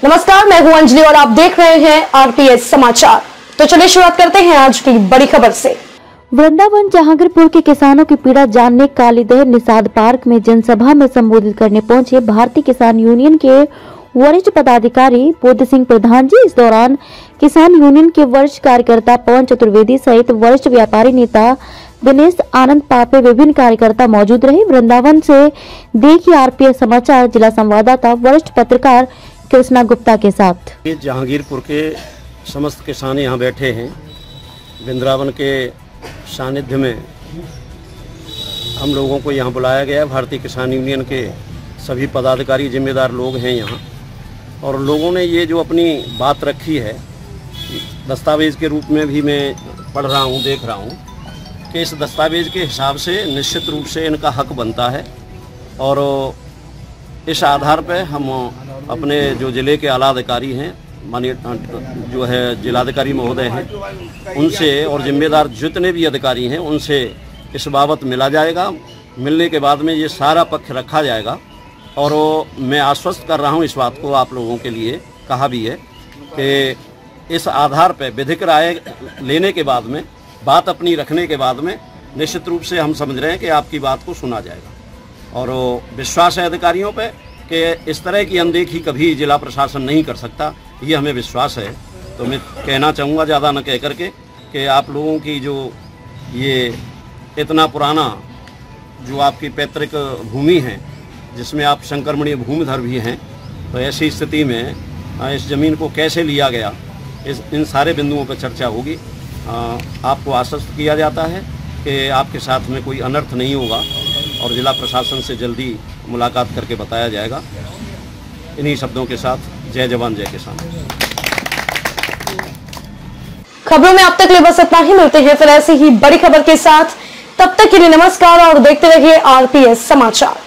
नमस्कार, मैं हूं अंजलि और आप देख रहे हैं आरपीएस समाचार। तो चलिए शुरुआत करते हैं आज की बड़ी खबर से। वृंदावन जहांगीरपुर के किसानों की पीड़ा जानने कालीदह निषाद पार्क में जनसभा में संबोधित करने पहुंचे भारतीय किसान यूनियन के वरिष्ठ पदाधिकारी बुद्ध सिंह प्रधान जी। इस दौरान किसान यूनियन के वरिष्ठ कार्यकर्ता पवन चतुर्वेदी सहित वरिष्ठ व्यापारी नेता दिनेश आनंद पापे विभिन्न कार्यकर्ता मौजूद रहे। वृंदावन से देखिए आरपीएस समाचार जिला संवाददाता वरिष्ठ पत्रकार कृष्णा गुप्ता के साथ। जहांगीरपुर के समस्त किसान यहाँ बैठे हैं। वृंदावन के सानिध्य में हम लोगों को यहाँ बुलाया गया है। भारतीय किसान यूनियन के सभी पदाधिकारी जिम्मेदार लोग हैं यहाँ, और लोगों ने ये जो अपनी बात रखी है दस्तावेज़ के रूप में भी मैं पढ़ रहा हूँ, देख रहा हूँ कि इस दस्तावेज़ के हिसाब से निश्चित रूप से इनका हक बनता है, और इस आधार पर हम अपने जो ज़िले के आला अधिकारी हैं, माननीय जो है जिलाधिकारी महोदय हैं, उनसे और जिम्मेदार जितने भी अधिकारी हैं उनसे इस बाबत मिला जाएगा। मिलने के बाद में ये सारा पक्ष रखा जाएगा, और मैं आश्वस्त कर रहा हूँ इस बात को आप लोगों के लिए, कहा भी है कि इस आधार पर विधिक राय लेने के बाद में, बात अपनी रखने के बाद में निश्चित रूप से हम समझ रहे हैं कि आपकी बात को सुना जाएगा। और विश्वास है अधिकारियों पे कि इस तरह की अनदेखी कभी जिला प्रशासन नहीं कर सकता, ये हमें विश्वास है। तो मैं कहना चाहूँगा, ज़्यादा न कह करके, कि आप लोगों की जो ये इतना पुराना जो आपकी पैतृक भूमि है, जिसमें आप संक्रमणीय भूमिधर भी हैं, तो ऐसी स्थिति में इस ज़मीन को कैसे लिया गया, इन सारे बिंदुओं पर चर्चा होगी। आपको आश्वस्त किया जाता है कि आपके साथ में कोई अनर्थ नहीं होगा, और जिला प्रशासन से जल्दी मुलाकात करके बताया जाएगा। इन्हीं शब्दों के साथ जय जवान जय किसान। खबरों में अब तक लिए बस इतना ही। मिलते हैं फिर ऐसी ही बड़ी खबर के साथ। तब तक के लिए नमस्कार और देखते रहिए आरपीएस समाचार।